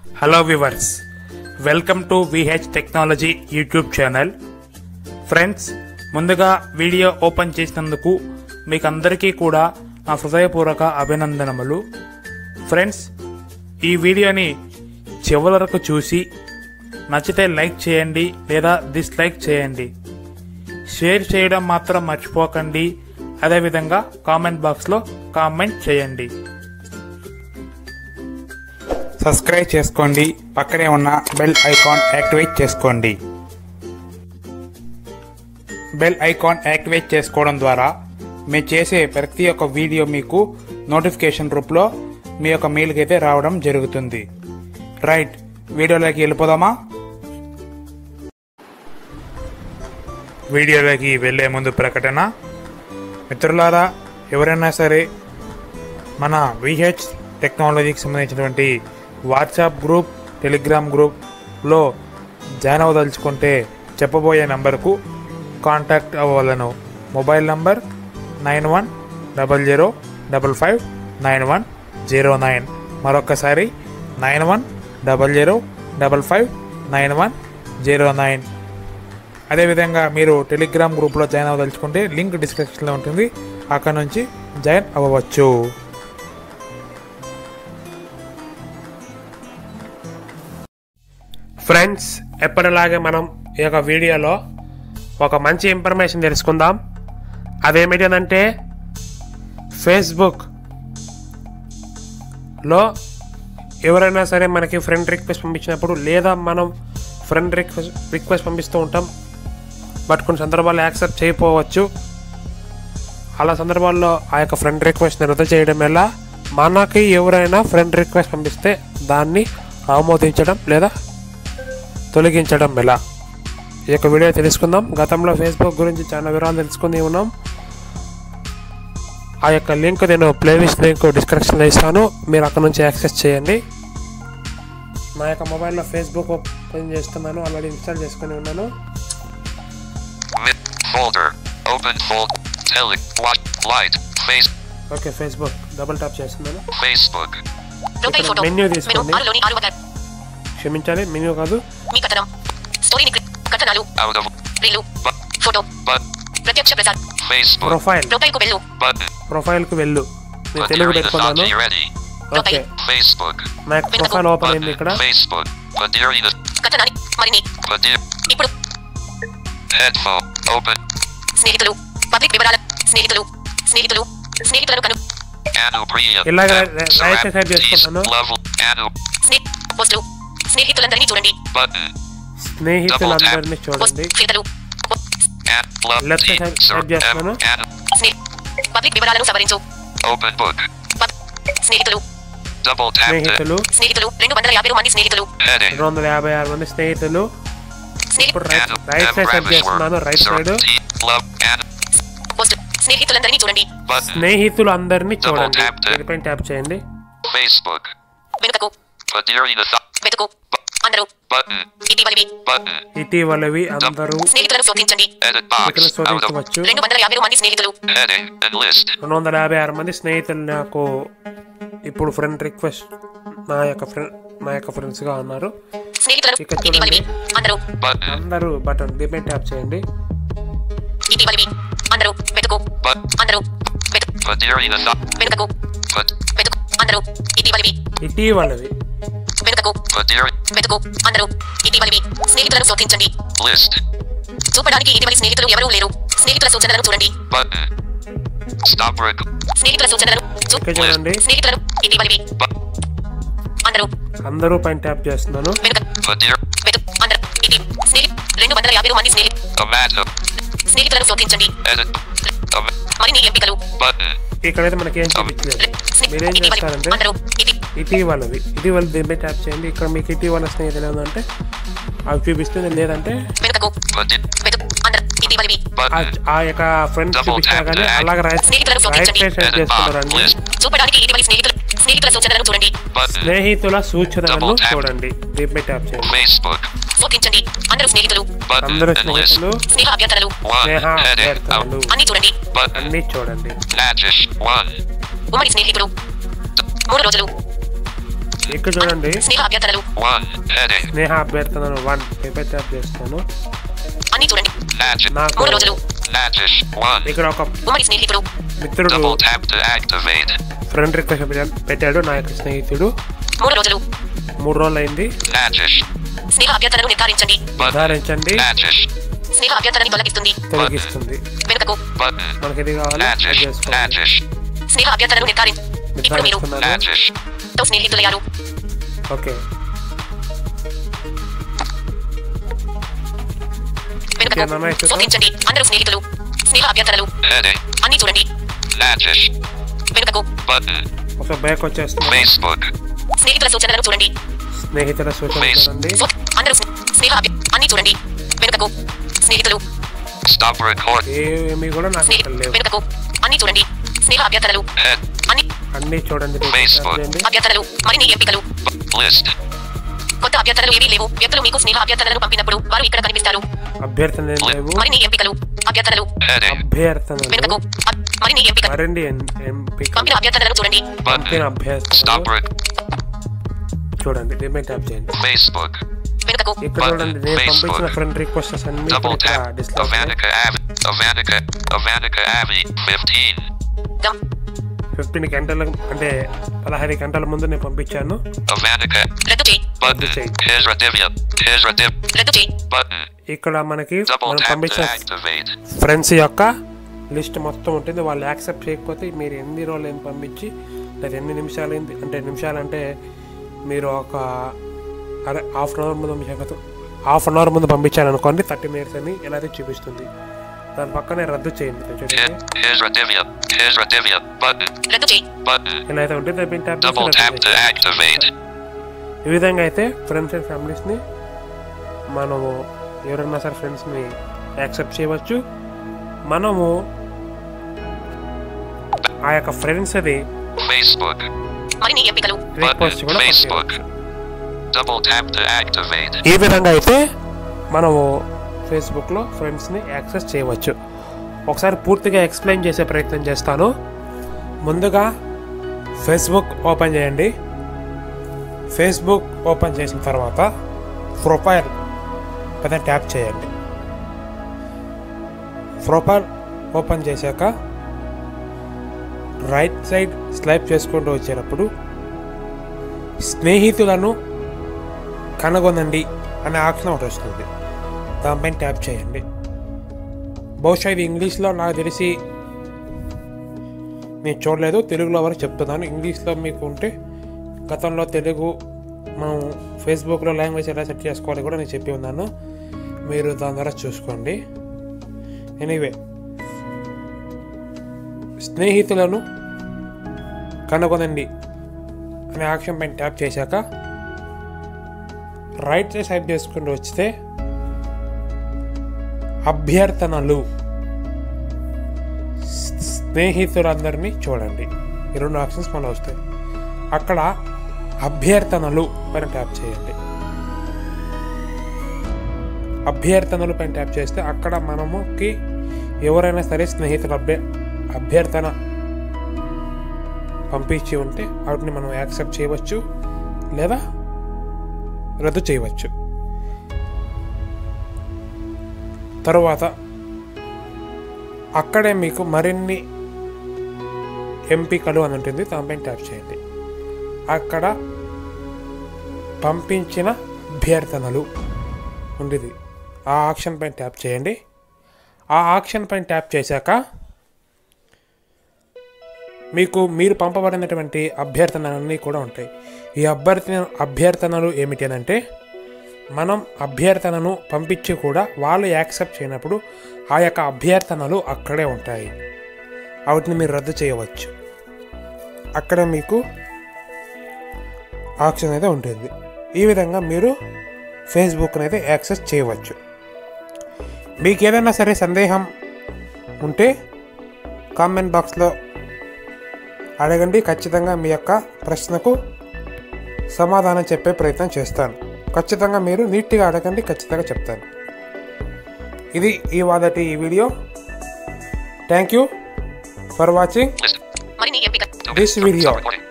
Hello viewers, welcome to VH technology YouTube channel. Friends, ముందుగా video open చేసినందుకు మీకు అందరికీ కూడా నా హృదయపూర్వక అభినందనములు. ఫ్రెండ్స్, ఈ వీడియోని చివరి వరకు చూసి నచ్చితే లైక్ చేయండి లేదా డిస్లైక్ చేయండి. షేర్ చేయడం మాత్రం మర్చిపోకండి. అదేవిధంగా కామెంట్ బాక్స్లో కామెంట్ చేయండి. సబ్స్క్రైబ్ చేసుకోండి. పక్కనే ఉన్న బెల్ ఐకాన్ యాక్టివేట్ చేసుకోండి. బెల్ ఐకాన్ యాక్టివేట్ చేసుకోవడం ద్వారా మేము చేసే ప్రతి ఒక్క వీడియో మీకు నోటిఫికేషన్ రూపంలో మీ యొక్క మెయిల్కి అయితే రావడం జరుగుతుంది. రైట్, వీడియోలోకి వెళ్ళిపోదామా? వీడియోలోకి వెళ్ళే ముందు ప్రకటన. మిత్రులారా, ఎవరైనా సరే మన విహెచ్ టెక్నాలజీకి సంబంధించినటువంటి వాట్సాప్ గ్రూప్, టెలిగ్రామ్ గ్రూప్లో జాయిన్ అవ్వదలుచుకుంటే చెప్పబోయే నంబర్కు కాంటాక్ట్ అవ్వవలను. Mobile number 9100559109. మరొకసారి 9100559109. అదేవిధంగా మీరు టెలిగ్రామ్ గ్రూప్లో జాయిన్ అవ్వదలుచుకుంటే లింక్ డిస్క్రిప్షన్లో ఉంటుంది, అక్కడ నుంచి జాయిన్ అవ్వవచ్చు. ఫ్రెండ్స్, ఎప్పటిలాగే మనం ఈ యొక్క వీడియోలో ఒక మంచి ఇన్ఫర్మేషన్ తెలుసుకుందాం. అదేమిటంటే ఫేస్బుక్లో ఎవరైనా సరే మనకి ఫ్రెండ్ రిక్వెస్ట్ పంపించినప్పుడు, లేదా మనం ఫ్రెండ్ రిక్వెస్ట్ పంపిస్తూ ఉంటాం, బట్ కొన్ని సందర్భాల్లో యాక్సెప్ట్ చేయకపోవచ్చు. అలా సందర్భాల్లో ఆ యొక్క ఫ్రెండ్ రిక్వెస్ట్ని రద్దు చేయడం ఎలా, మనకి ఎవరైనా ఫ్రెండ్ రిక్వెస్ట్ పంపిస్తే దాన్ని ఆమోదించడం లేదా తొలగించడం ఎలా, ఈ యొక్క వీడియో తెలుసుకుందాం. గతంలో ఫేస్బుక్ గురించి చాలా వివరాలు తెలుసుకుని ఉన్నాం. ఆ యొక్క లింక్ నేను ప్లేలిస్ట్ లింక్ డిస్క్రిప్షన్లో ఇస్తాను, మీరు అక్కడ నుంచి యాక్సెస్ చేయండి. నా యొక్క మొబైల్లో ఫేస్బుక్ ఓపెన్ చేస్తున్నాను, ఆల్రెడీ ఇన్స్టాల్ చేసుకుని ఉన్నాను. ఓకే, ఫేస్బుక్ డబుల్ ట్యాప్ చేస్తున్నాను. మెన్యూ తీసుకోండి. క్షమించాలి, మెన్యూ కాదు. ప్రొఫైల్ కు వెళ్ళు. నేను తెలుగు పెట్టుకున్నాను. ఓకే, నాకు ప్రొఫైల్ ఓపెన్ అయింది. ఇక్కడ ఇలాగ రైట్ సైడ్ చేసుకుంటాను. స్నేహితులందరినీ చూడండి. లెఫ్ట్ సైడ్ చేస్తున్నాను. స్నేహితులు 256 మంది స్నేహితులు. ఇప్పుడు రైట్ సైడ్ చేస్తున్నాను. రైట్ సైడ్ స్నేహితులందరినీ చూడండి. స్నేహితులందరినీ చూడండి. దీనిపైన ట్యాప్ చేయండి. ఇటీవలవి అందరూ శోధించవచ్చు. 256 మంది స్నేహితులు నాకు ఇప్పుడు ఫ్రెండ్ రిక్వెస్ట్ నా యొక్క ఫ్రెండ్స్ గా ఉన్నారు. ఇక్కడ చూడండి, అందరూ బటన్ దీనిపై ట్యాప్ చేయండి. ఇటీవలవి స్నేహితులను శోధించండి. చూపడానికి ఇటీవలి స్నేహితులు ఎవరూ లేరు. స్నేహితుల సూచనలను చూడండి. స్నేహితుల సూచనలను చూడండి. స్నేహితులను ఇటీవలివి అందరూ పైన ట్యాప్ చేస్తున్నాను. 256 మంది స్నేహితులను శోధించండి. మరిన్ని ఎంపికలు. ఇక్కడైతే మనకి ఏం చూపించలేదు. మీరేం చేస్తారంటే ఇటీవలవి దీనిపై ట్యాప్ చేయండి. ఇక్కడ మీకు ఇటీవల స్నేహితులు ఏదంటే అవి చూపిస్తుంది, లేదంటే ఆ యొక్క ఫ్రెండ్స్ చూపిస్తా కానీ అలాగే రైట్ సైడ్ చేస్తున్నారండి. స్నేహితుల సూచనలను చూడండి. దీనిపై ట్యాప్ చేయండి. అందరూ స్నేహితులు, స్నేహ అభ్యర్థనలు అన్ని చూడండి. ఉమ్మడి స్నేహితులు 3 రోజులు. ఇక్కడ చూడండి స్నేహ అభ్యర్థనలు 1 heading. స్నేహ అభ్యర్థనలు 1 పేపర్ ట్యాప్ చేస్తాను. అన్ని చూడండి. Matches. 3 రోజులు. Matches 1. ఇక్కడ ఒక ఉమ్మడి స్నేహితుడు. మిత్రుడు Double tap to activate. Friend request పెట్టాడు. నా యొక్క స్నేహితుడు 3 రోజులు. 3 రోజులు అయింది. Matches. స్నేహ అభ్యర్థనలు నిర్ధారించండి. నిర్ధారించండి. Matches. స్నేహ అభ్యర్థనని తొలగిస్తుంది. తొలగిస్తుంది. వెనుకకు. Button. మనకి ఇది కావాలి. Matches. చేసుకోవాలి. Matches. స్నేహ అభ్యర్థనలు ఇప్పుడు మీరు నిర్ధారిస్తున్నాను. Matches. తో స్నేహితులయ్యారు. ఓకే వెనుకకు. శోధించండి. అందరూ స్నేహితులు. స్నేహ అభ్యర్థనలు Heading. అన్ని చూడండి. Matches. వెనుకకు. Button. ఒక బ్యాక్ వచ్చేస్తుంది. Facebook. స్నేహితుల సూచనలను చూడండి. స్నేహితుల సూచన చూడండి. అందరూ స్నేహ అన్ని చూడండి. వెనుకకు. స్నేహితులు. Stop record. ఏమి కూడా నాకు ఇక్కడ లేవు. వెనుకకు. అన్ని చూడండి. స్నేహ అభ్యర్థనలు Head. అన్ని చూడండి. Facebook. అభ్యర్థనలు మరిన్ని ఎంపికలు. List. కొత్త అభ్యర్థనలు ఏవీ లేవు. వ్యక్తులు మీకు స్నేహ అభ్యర్థనలను పంపినప్పుడు వారు ఇక్కడ కనిపిస్తారు. అభ్యర్థన లేవు. మరిన్ని ఎంపికలు. అభ్యర్థనలు Heading. అభ్యర్థనలు వెనుకకు. మరిన్ని ఎంపికలు. మరిన్ని ఎంపిక పంపిన అభ్యర్థనలను చూడండి. పంపిన Button. అభ్యర్థనలు Stop rec. చూడండి. దీని ట్యాప్ చేయండి. Facebook. వెనుకకు. ఇక్కడ చూడండి నేను పంపించిన ఫ్రెండ్ రిక్వెస్ట్స్ అన్ని Double ఇక్కడ tap. డిస్ప్లే అవుతాయి. Avanica Avi. 15. గమ్. 15 గంటల అంటే 15 గంటల ముందు నేను పంపించాను. Avanica. రద్దు చేయి. Button. Here's Radivia. రద్దు చేయి. Button. ఇక్కడ మనకి Double మనం tap to పంపించిన activate. ఫ్రెండ్స్ యొక్క లిస్ట్ మొత్తం ఉంటుంది. వాళ్ళు యాక్సెప్ట్ చేయకపోతే మీరు ఎన్ని రోజులు ఏం పంపించి లేదా ఎన్ని నిమిషాలు అయింది అంటే నిమిషాలంటే మీరు ఒక హాఫ్ అన్ అవర్ ముందు పంపించాలనుకోండి 30 minutes అని ఎలా అయితే చూపిస్తుంది. దాని పక్కనే రద్దు చేయండి. Here's Radivia. Button. రద్దు చేయి. Button. ఇలా అయితే ఉంటుంది. Double tap to activate. ఈ విధంగా అయితే ఫ్రెండ్స్ అండ్ ఫ్యామిలీస్ని మనము ఎవరైనా సరే ఫ్రెండ్స్ని యాక్సెప్ట్ చేయవచ్చు. మనము ఆ యొక్క ఫ్రెండ్స్ అది Facebook. మరిన్ని ఎంపికలు. రిక్వెస్ట్ కూడా Facebook. Double tap to activate. ఈ విధంగా అయితే మనము ఫేస్బుక్లో ఫ్రెండ్స్ని యాక్సెస్ చేయవచ్చు. ఒకసారి పూర్తిగా ఎక్స్ప్లెయిన్ చేసే ప్రయత్నం చేస్తాను. ముందుగా ఫేస్బుక్ ఓపెన్ చేయండి. ఫేస్బుక్ ఓపెన్ చేసిన తర్వాత ప్రొఫైల్ పైన ట్యాప్ చేయండి. ప్రొఫైల్ ఓపెన్ చేశాక రైట్ సైడ్ స్లైప్ చేసుకుంటూ వచ్చేటప్పుడు స్నేహితులను కనుగొనండి అనే ఆప్షన్ ఒకటి వస్తుంది. దానిపైన ట్యాప్ చేయండి. బహుశా ఇది ఇంగ్లీష్లో నాకు తెలిసి నేను చూడలేదు. తెలుగులో వరకు చెప్తున్నాను. ఇంగ్లీష్లో మీకు ఉంటే గతంలో తెలుగు మనం ఫేస్బుక్లో లాంగ్వేజ్ ఎలా సెట్ చేసుకోవాలి కూడా నేను చెప్పి ఉన్నాను. మీరు దాని ద్వారా చూసుకోండి. ఎనీవే స్నేహితులను కనుగొనండి అనే ఆప్షన్ పైన ట్యాప్ చేశాక రైట్ సైడ్ స్వైప్ చేసుకుంటూ వస్తే అభ్యర్థనలు స్నేహితులందరినీ చూడండి. ఈ 2 ఆప్షన్స్ మనకు వస్తాయి. అక్కడ అభ్యర్థనలు పైన ట్యాప్ చేయండి. అభ్యర్థనలు పైన ట్యాప్ చేస్తే అక్కడ మనముకి ఎవరైనా సరే స్నేహితుల అభ్యర్థన పంపించి ఉంటే వాటిని మనం యాక్సెప్ట్ చేయవచ్చు లేదా రద్దు చేయవచ్చు. తరువాత అక్కడే మీకు మరిన్ని ఎంపికలు అని ఉంటుంది. దానిపైన ట్యాప్ చేయండి. అక్కడ పంపించిన అభ్యర్థనలు ఉండేది. ఆ ఆప్షన్ పైన ట్యాప్ చేయండి. ఆ ఆప్షన్ పైన ట్యాప్ చేశాక మీరు పంపబడినటువంటి అభ్యర్థనలన్నీ కూడా ఉంటాయి. ఈ అభ్యర్థనలు ఏమిటి అంటే మనం అభ్యర్థనను పంపించి కూడా వాళ్ళు యాక్సెప్ట్ చేయనప్పుడు ఆ యొక్క అభ్యర్థనలు అక్కడే ఉంటాయి. వాటిని మీరు రద్దు చేయవచ్చు. అక్కడ మీకు ఆప్షన్ అయితే ఉంటుంది. ఈ విధంగా మీరు ఫేస్బుక్ని అయితే యాక్సెస్ చేయవచ్చు. మీకు ఏదైనా సరే సందేహం ఉంటే కామెంట్ బాక్స్లో అడగండి. ఖచ్చితంగా మీ యొక్క ప్రశ్నకు సమాధానం చెప్పే ప్రయత్నం చేస్తాను. ఖచ్చితంగా మీరు నీట్గా అడగండి, ఖచ్చితంగా చెప్తాను. ఇది ఈ video. Thank you for watching this video.